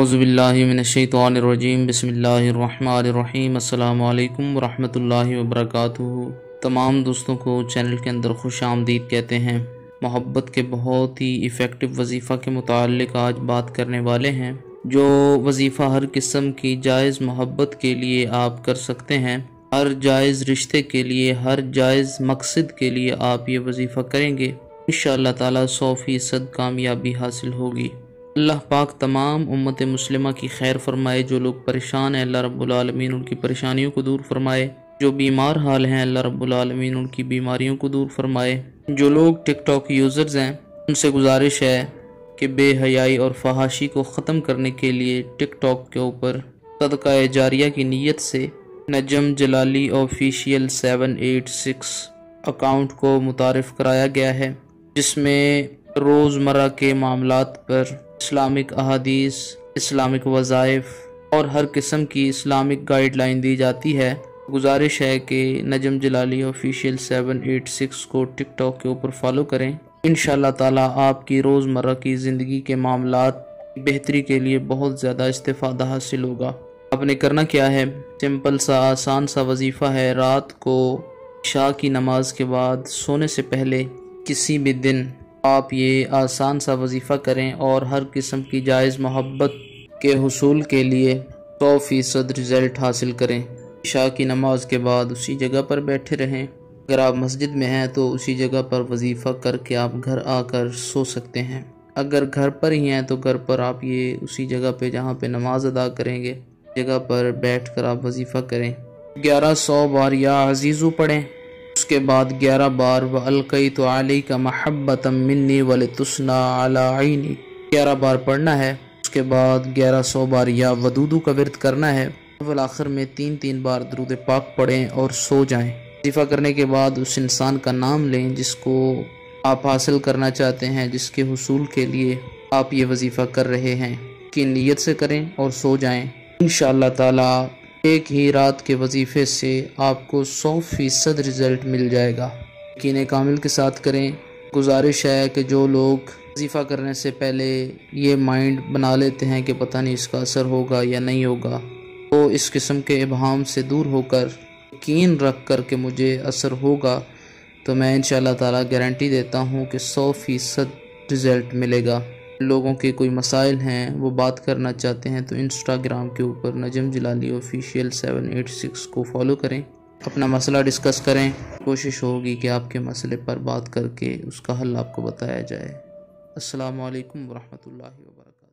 अऊज़ुबिल्लाहि मिनश्शैतानिर्रजीम बिस्मिल्लाहिर्रहमानिर्रहीम अस्सलामु अलैकुम वरहमतुल्लाहि वबरकातुहू। तमाम दोस्तों को चैनल के अंदर खुश आमदीद कहते हैं। मोहब्बत के बहुत ही इफ़ेक्टिव वजीफ़ा के मुताल्लिक़ आज बात करने वाले हैं, जो वजीफ़ा हर किस्म की जायज़ मोहब्बत के लिए आप कर सकते हैं। हर जायज़ रिश्ते के लिए, हर जायज़ मकसद के लिए आप ये वजीफ़ा करेंगे, इंशाअल्लाह ताला 100% कामयाबी हासिल होगी। अल्लाह पाक तमाम उम्मत मुस्लिमा की खैर फरमाए। जो लोग परेशान हैं अल्लाह रब्बुल आलमीन उनकी परेशानियों को दूर फरमाए। जो बीमार हाल हैं अल्लाह रब्बुल आलमीन उनकी बीमारियों को दूर फरमाए। जो लोग टिकटॉक यूज़र्स हैं उनसे गुजारिश है कि बेहयाई और फहाशी को ख़त्म करने के लिए टिकटॉक के ऊपर सदका जारिया की नीयत से नजम जलाली ऑफिशियल 786 अकाउंट को मुतारिफ़ कराया गया है, जिसमें रोज़मर्रा के मामलात पर इस्लामिक अहादीस, इस्लामिक वज़ाइफ और हर किस्म की इस्लामिक गाइडलाइन दी जाती है। गुजारिश है कि नजम जलाली ऑफिशियल 786 को टिकटॉक के ऊपर फॉलो करें। इंशाअल्लाह ताला आपकी रोज़मर्रा की ज़िंदगी के मामलात बेहतरी के लिए बहुत ज़्यादा इस्तिफ़ादा हासिल होगा। आपने करना क्या है, सिंपल सा आसान सा वजीफ़ा है। रात को इशा की नमाज के बाद सोने से पहले किसी भी दिन आप ये आसान सा वजीफ़ा करें और हर किस्म की जायज़ मोहब्बत के हुसूल के लिए 100% रिज़ल्ट हासिल करें। इशा की नमाज के बाद उसी जगह पर बैठे रहें। अगर आप मस्जिद में हैं तो उसी जगह पर वजीफ़ा करके आप घर आकर सो सकते हैं। अगर घर पर ही हैं तो घर पर आप ये उसी जगह पे जहाँ पे नमाज अदा करेंगे जगह पर बैठ कर आप वजीफ़ा करें। 1100 बार या अज़ीज़ु पढ़ें। उसके बाद 11 बार व अलक़ैतु अलैका महब्बतम मिन्नी वलितुस्ना अला ऐनी 11 बार पढ़ना है। उसके बाद 1100 बार या वदूदू का विर्द करना है। अव्वल आखिर में 3-3 बार दरूद पाक पढ़ें और सो जाएं। वजीफ़ा करने के बाद उस इंसान का नाम लें जिसको आप हासिल करना चाहते हैं, जिसके हुसूल के लिए आप ये वजीफ़ा कर रहे हैं, की नीयत से करें और सो जाएं। इंशाअल्लाह ताला एक ही रात के वजीफ़े से आपको 100% रिज़ल्ट मिल जाएगा। यकीन कामिल के साथ करें। गुजारिश है कि जो लोग वजीफ़ा करने से पहले ये माइंड बना लेते हैं कि पता नहीं इसका असर होगा या नहीं होगा, तो इस किस्म के इबहाम से दूर होकर यकीन रख कर के मुझे असर होगा, तो मैं इंशाअल्लाह ताला गारंटी देता हूँ कि 100% रिज़ल्ट मिलेगा। लोगों के कोई मसाइल हैं, वो बात करना चाहते हैं, तो इंस्टाग्राम के ऊपर नजम जलाली ऑफिशियल 786 को फॉलो करें, अपना मसला डिस्कस करें। कोशिश होगी कि आपके मसले पर बात करके उसका हल आपको बताया जाए। अस्सलामु अलैकुम वरहमतुल्लाहि वबरकातुहू।